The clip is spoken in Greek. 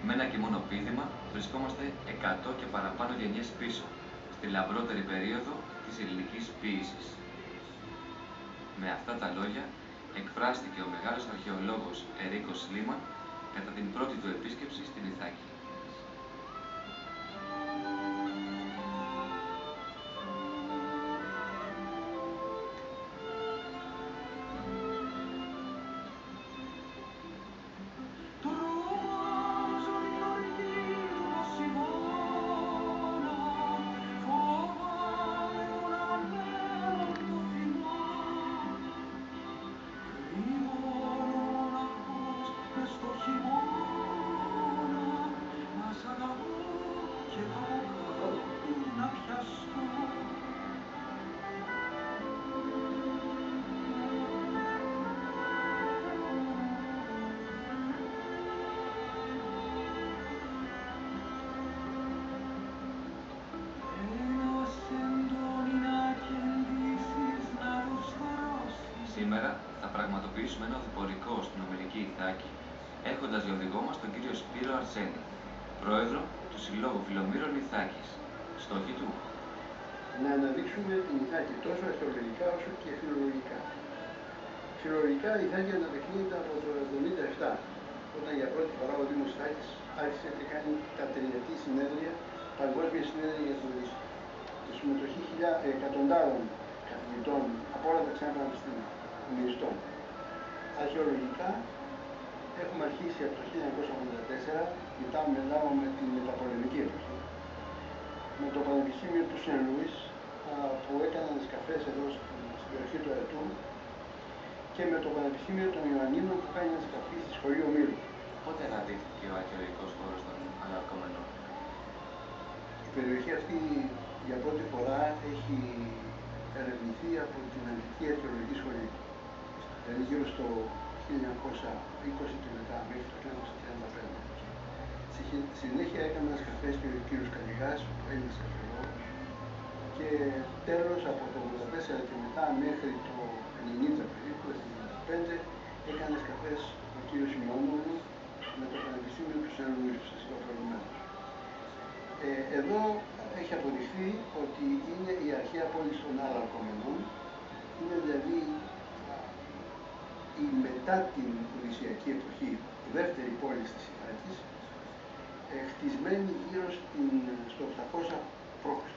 Με ένα και μόνο πείδημα βρισκόμαστε 100 και παραπάνω γενιές πίσω, στη λαμπρότερη περίοδο της ελληνικής ποίησης. Με αυτά τα λόγια εκφράστηκε ο μεγάλος αρχαιολόγος Ερίκος Σλίμαν κατά την πρώτη του επίσκεψη στην Ιθάκη. Σήμερα θα πραγματοποιήσουμε ένα οδηπορικό στην ομιλική Ιθάκη, έχοντας για οδηγό μας τον κύριο Σπύρο Αρσένη, πρόεδρο του Συλλόγου Φιλομήρων Ιθάκης. Στόχοι του: να αναδείξουμε την Ιθάκη τόσο αρχαιολογικά όσο και φιλολογικά. Φιλολογικά η Ιθάκη αναδεικνύεται από το 1977, όταν για πρώτη φορά ο Δήμος Ιθάκης άρχισε και κάνει τα τριετή συνέδρια, παγκόσμια συνέδρια για τον τουρισμό. Τη συμμετοχή εκατοντάδων καθηγητών από όλα τα ξένα πανεπιστήμια, ομιλητών. Αρχαιολογικά έχουμε αρχίσει από το 1984, μετά μιλάω με την μεταπολεμική εποχή, με το Πανεπιστήμιο του Σεν Λουίς που έκανε ανασκαφές εδώ στην περιοχή του Αετού και με το Πανεπιστήμιο των Ιωαννίνων που κάνει ανασκαφή στη σχολή Ομήρου. Πότε αναδείχθηκε ο αρχαιολογικός χώρος των Αλαρκόμενων? Η περιοχή αυτή για πρώτη φορά έχει ερευνηθεί από την Αγγλική Αρχαιολογική Σχολή. Δηλαδή γύρω στο 1920 και μετά, μέχρι το 1935. Στη συνέχεια έκανε ανασκαφές και ο κύριος Καλλιγάς, ο Έλληνας αρχαιολόγος, και τέλος από το 1984 και μετά μέχρι το 1990 περίπου, το 1995, έκανε ανασκαφές ο κύριος Ιμιώνογλου με το Πανεπιστήμιο του Σεν Λουίς, που σας είπα προηγουμένως. Εδώ έχει αποδειχθεί ότι είναι η αρχαία πόλη των Αλαρκόμενων, είναι δηλαδή η μετά την Οδυσσειακή εποχή, δεύτερη πόλη της Ιθάκης, χτισμένη γύρω στο 800 π.Χ.